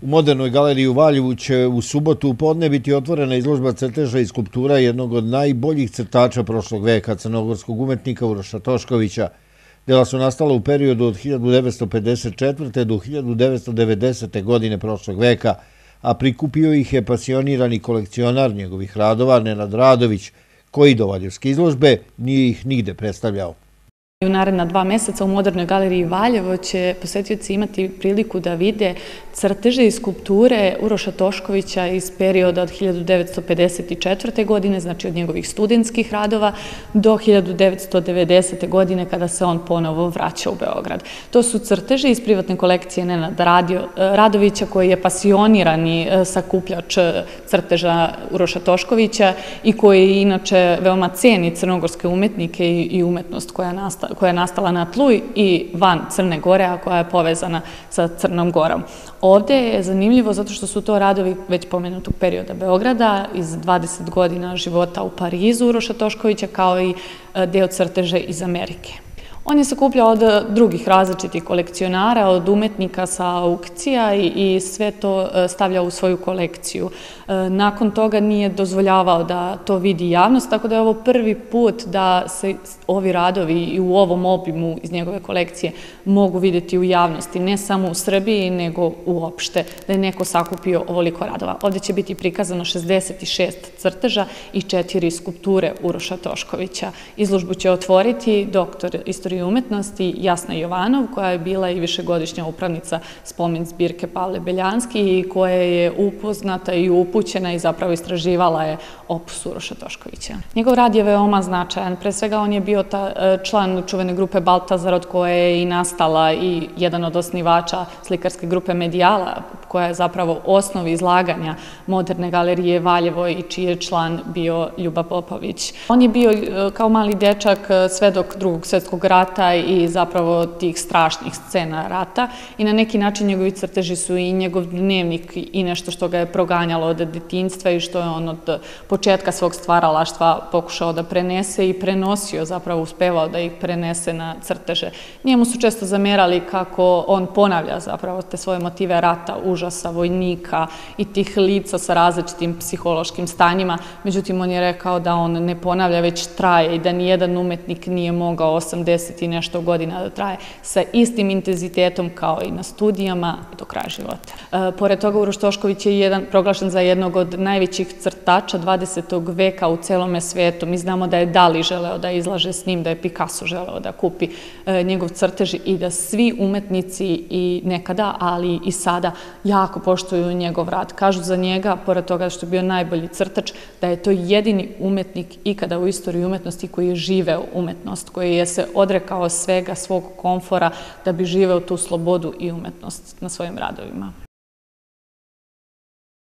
U Modernoj galeriji u Valjevu će u subotu u podne biti otvorena izložba crteža i skulptura jednog od najboljih crtača prošlog veka, crnogorskog umetnika Uroša Toškovića. Dela su nastala u periodu od 1954. do 1990. godine prošlog veka, a prikupio ih je pasionirani kolekcionar njegovih radova Nenad Radović, koji do valjevske izložbe nije ih nigde predstavljao. U naredna 2 meseca u Modernoj galeriji Valjevo će posetioci imati priliku da vide crteže i skulpture Uroša Toškovića iz perioda od 1954. godine, znači od njegovih studentskih radova, do 1990. godine kada se on ponovo vraća u Beograd. To su crteže iz privatne kolekcije Nenada Radovića, koji je pasionirani sakupljač crteža Uroša Toškovića i koji inače veoma ceni crnogorske umetnike i umetnost koja je nastala na tlu i van Crne Gore, a koja je povezana sa Crnom Gorom. Ovde je zanimljivo zato što su to radovi već pomenutog perioda Beograda, iz 20 godina života u Parizu Uroša Toškovića, kao i deo crteže iz Amerike. On je sakupljao od drugih različitih kolekcionara, od umetnika sa aukcija i sve to stavljao u svoju kolekciju. Nakon toga nije dozvoljavao da to vidi javnost, tako da je ovo prvi put da se ovi radovi i u ovom obimu iz njegove kolekcije mogu vidjeti u javnosti, ne samo u Srbiji, nego uopšte, da je neko sakupio ovoliko radova. Ovdje će biti prikazano 66 crteža i 4 skulpture Uroša Toškovića. Izložbu će otvoriti doktor istorije i umetnosti Jasna Jovanov, koja je bila i višegodišnja upravnica spomen zbirke Pavle Beljanski i koja je upoznata i upućena i zapravo istraživala je opus Uroša Toškovića. Njegov rad je veoma značajan. Pre svega on je bio član čuvene grupe Baltazar, od koje je i nastala i jedan od osnivača slikarske grupe Medijala, koja je zapravo osnov izlaganja Moderne galerije Valjevo i čiji je član bio Ljuba Popović. On je bio kao mali dečak svedok Drugog svjetskog rata i zapravo tih strašnih scena rata i na neki način njegovi crteži su i njegov dnevnik i nešto što ga je proganjalo od detinjstva i što je on od početka svog stvaralaštva pokušao da prenese i prenosio, zapravo uspevao da ih prenese na crteže. Njemu su često zamerali kako on ponavlja zapravo te svoje motive rata, užasa, vojnika i tih lica sa različitim psihološkim stanjima. Međutim, on je rekao da on ne ponavlja, već traje i da nijedan umetnik nije mogao 80 i nešto godina da traje sa istim intenzitetom kao i na studijama do kraja života. Pored toga, Uroš Tošković je proglašen za jednog od najvećih crtača 20. veka u celome svetu. Mi znamo da je Dali želeo da izlaže s njim, da je Picasso želeo da kupi njegov crtež i da svi umetnici i nekada, ali i sada, jako poštuju njegov rad. Kažu za njega, pored toga što je bio najbolji crtač, da je to jedini umetnik ikada u istoriji umetnosti koji je živeo umetnost, koji je se odrekao svega svog komfora da bi živeo tu slobodu i umetnost na svojim radovima.